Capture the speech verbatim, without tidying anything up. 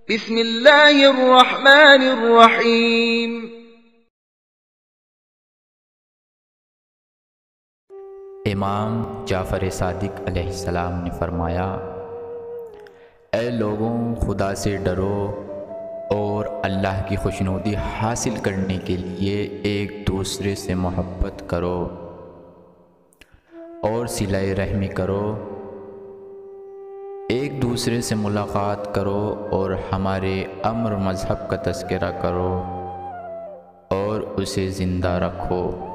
बिस्मिल्लाहिर्रहमानिर्रहीम। इमाम जाफ़र सादिक अलैहिस्सलाम ने फरमाया, ए लोगों, खुदा से डरो और अल्लाह की खुशनुदी हासिल करने के लिए एक दूसरे से मोहब्बत करो और सिलाए रहमी करो। एक दूसरे से मुलाकात करो और हमारे अम्र मज़हब का तज़किरा करो और उसे ज़िंदा रखो।